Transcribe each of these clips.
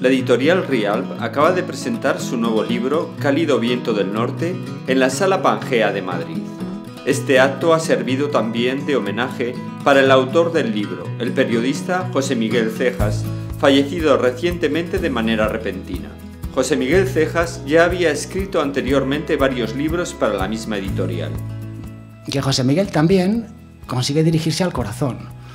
La editorial Rialp acaba de presentar su nuevo libro, Cálido Viento del Norte, en la Sala Pangea de Madrid. Este acto ha servido también de homenaje para el autor del libro, el periodista José Miguel Cejas, fallecido recientemente de manera repentina. José Miguel Cejas ya había escrito anteriormente varios libros para la misma editorial. Que José Miguel también consigue dirigirse al corazón.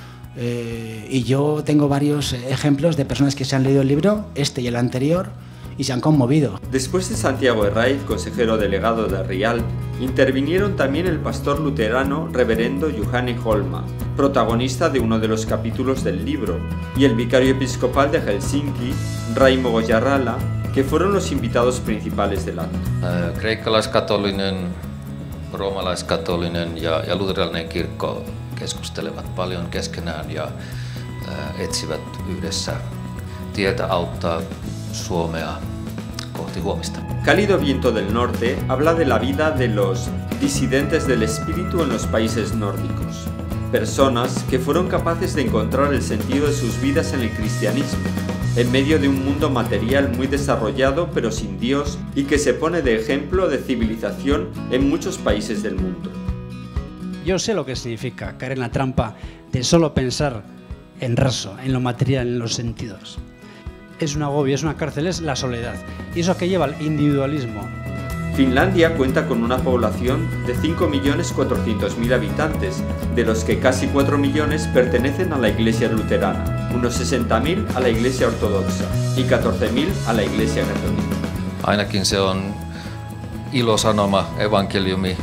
Y yo tengo varios ejemplos de personas que se han leído el libro, este y el anterior, y se han conmovido. Después de Santiago Herraiz, consejero delegado de Rialp, intervinieron también el pastor luterano reverendo Juhani Holma, protagonista de uno de los capítulos del libro, y el vicario episcopal de Helsinki, Raimo Gojarala, que fueron los invitados principales del acto. Kreikkalaiskatolinen, roomalaiskatolinen ja luterilainen kirkko keskustelevat paljon keskenään ja etsivät yhdessä tietä auttaa Suomea kohti huomista. Cálido Viento del Norte habla de la vida de los disidentes del espíritu en los países nórdicos, personas que fueron capaces de encontrar el sentido de sus vidas en el cristianismo, en medio de un mundo material muy desarrollado pero sin Dios y que se pone de ejemplo de civilización en muchos países del mundo. Yo sé lo que significa caer en la trampa de solo pensar en rezo, en lo material, en los sentidos. Es un agobio, es una cárcel, es la soledad. Y eso que lleva al individualismo. Finlandia cuenta con una población de 5.400.000 habitantes, de los que casi 4 millones pertenecen a la Iglesia luterana, unos 60.000 a la Iglesia ortodoxa y 14.000 a la Iglesia católica. Ainakin se on ilosanoma, evankeliumi,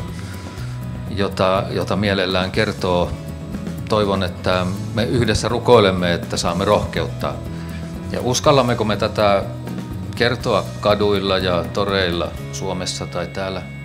jota mielellään kertoo. Toivon, että me yhdessä rukoilemme, että saamme rohkeutta. Ja uskallammeko me tätä kertoa kaduilla ja toreilla Suomessa tai täällä